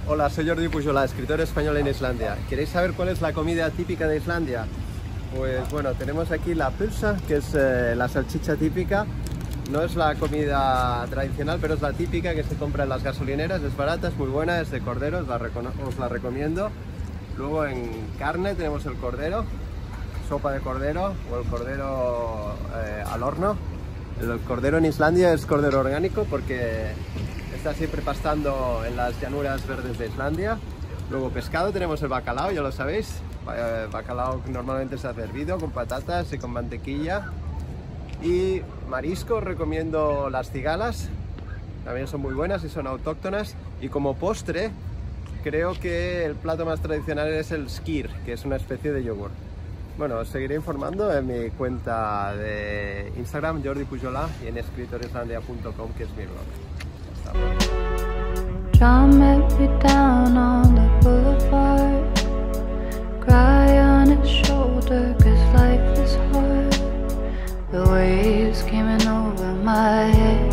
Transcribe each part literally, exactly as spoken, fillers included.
Hola, soy Jordi Pujola, escritor español en Islandia. ¿Queréis saber cuál es la comida típica de Islandia? Pues bueno, tenemos aquí la pulsa, que es eh, la salchicha típica. No es la comida tradicional, pero es la típica que se compra en las gasolineras. Es barata, es muy buena, es de cordero, os la, os la recomiendo. Luego en carne tenemos el cordero, sopa de cordero o el cordero eh, al horno. El cordero en Islandia es cordero orgánico porque está siempre pastando en las llanuras verdes de Islandia. Luego pescado, tenemos el bacalao, ya lo sabéis. Bacalao normalmente se hace hervido con patatas y con mantequilla. Y marisco, os recomiendo las cigalas, también son muy buenas y son autóctonas. Y como postre, creo que el plato más tradicional es el skir, que es una especie de yogur. Bueno, os seguiré informando en mi cuenta de Instagram, Jordi Pujola, y en escritorislandia punto com, que es mi blog. Hasta luego. John met me down on the boulevard, cry on his shoulder cause life is hard. The waves came in over my head.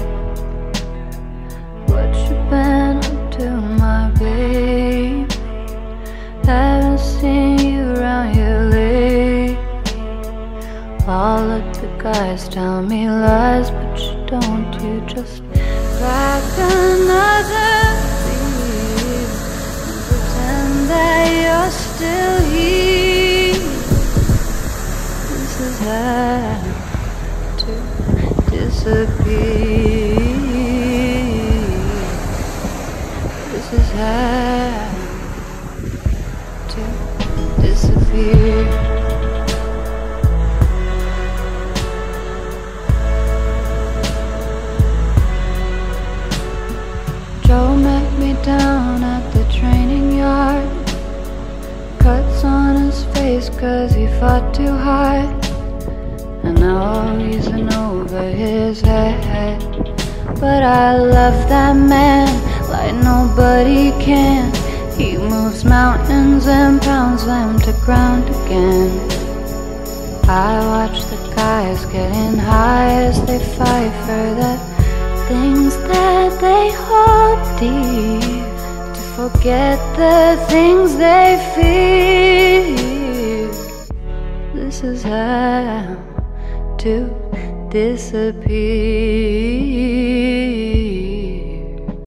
What you been up to, my baby? Haven't seen you around here lately. All of the guys tell me lies, but you don't, you just crack another beat and pretend that you're still here. This is how to disappear. This is how to disappear. Joe met me down at the training yard, cuts on his face cause he fought too hard, and now he's in over his head. But I love that man like nobody can. He moves mountains and pounds them to ground again. I watch the guys getting high as they fight for the things that they hold deep, to forget the things they fear. This is how to disappear.